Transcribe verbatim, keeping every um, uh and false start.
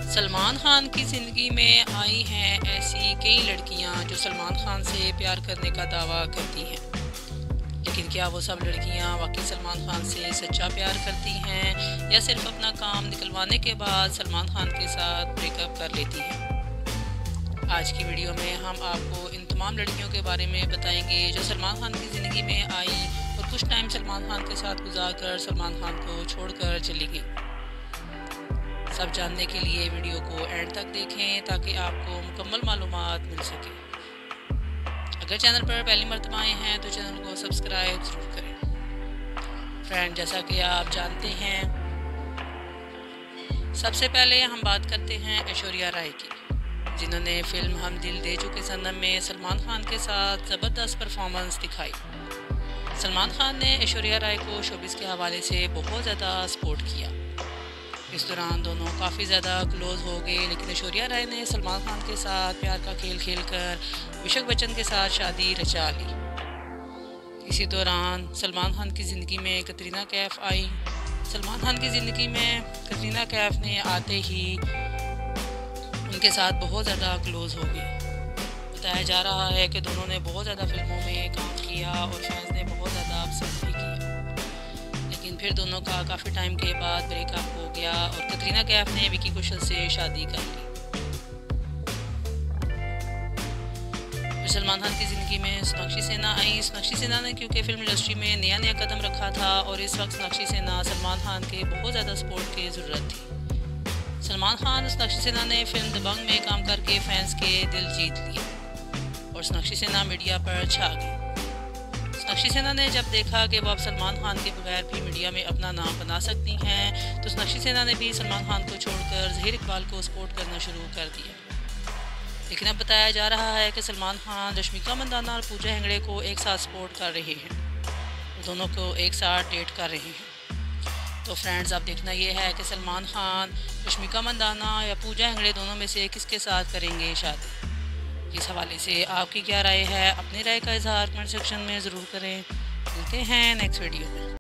सलमान खान की ज़िंदगी में आई हैं ऐसी कई लड़कियां जो सलमान खान से प्यार करने का दावा करती हैं, लेकिन क्या वो सब लड़कियां वाकई सलमान खान से सच्चा प्यार करती हैं या सिर्फ अपना काम निकलवाने के बाद सलमान खान के साथ ब्रेकअप कर लेती हैं। आज की वीडियो में हम आपको इन तमाम लड़कियों के बारे में बताएंगे जो सलमान खान की ज़िंदगी में आई और कुछ टाइम सलमान खान के साथ गुजार कर सलमान खान को छोड़कर चली गई। सब जानने के लिए वीडियो को एंड तक देखें ताकि आपको मुकम्मल मालूमात मिल सके। अगर चैनल पर पहली मर्तबा आए हैं तो चैनल को सब्सक्राइब ज़रूर करें। फ्रेंड, जैसा कि आप जानते हैं, सबसे पहले हम बात करते हैं ऐश्वर्या राय की, जिन्होंने फिल्म हम दिल दे चुके सनम में सलमान खान के साथ ज़बरदस्त परफॉर्मेंस दिखाई। सलमान खान ने ऐश्वर्या राय को शोबिज़ के हवाले से बहुत ज़्यादा सपोर्ट किया। इस दौरान दोनों काफ़ी ज़्यादा क्लोज़ हो गए, लेकिन ऐश्वर्या राय ने सलमान खान के साथ प्यार का खेल खेल कर विशाख बच्चन के साथ शादी रचा ली। इसी दौरान सलमान खान की ज़िंदगी में कटरीना कैफ आई। सलमान खान की ज़िंदगी में कटरीना कैफ ने आते ही उनके साथ बहुत ज़्यादा क्लोज़ हो गए। बताया जा रहा है कि दोनों ने बहुत ज़्यादा फिल्मों में काम किया और फैंस ने बहुत ज़्यादा पसंद भी किया, लेकिन फिर दोनों का काफ़ी टाइम के बाद ब्रेकअप हो गया और कटरीना कैफ ने विकी कौशल से शादी कर ली। फिर सलमान खान की ज़िंदगी में सोनाक्षी सिन्हा आई। सोनाक्षी सिन्हा ने क्योंकि फिल्म इंडस्ट्री में नया नया कदम रखा था और इस वक्त सोनाक्षी सिन्हा सलमान खान के बहुत ज़्यादा सपोर्ट की ज़रूरत थी। सलमान खान और सोनाक्षी सिन्हा ने फिल्म दबंग में काम करके फैंस के दिल जीत लिए और सोनाक्षी सिन्हा मीडिया पर छा गई। सोनाक्षी सिन्हा ने जब देखा कि वो अब सलमान खान के बगैर भी मीडिया में अपना नाम बना सकती हैं, तो सोनाक्षी सिन्हा ने भी सलमान खान को छोड़कर ज़हीर इकबाल को सपोर्ट करना शुरू कर दिया। लेकिन अब बताया जा रहा है कि सलमान खान रश्मिका मंदाना और पूजा हेगड़े को एक साथ सपोर्ट कर रहे हैं, दोनों को एक साथ डेट कर रहे हैं। तो फ्रेंड्स, अब देखना ये है कि सलमान खान रश्मिका मंदाना या पूजा हेगड़े दोनों में से किसके साथ करेंगे शादी। इस हवाले से आपकी क्या राय है? अपनी राय का इजहार कमेंट सेक्शन में ज़रूर करें। मिलते हैं नेक्स्ट वीडियो में।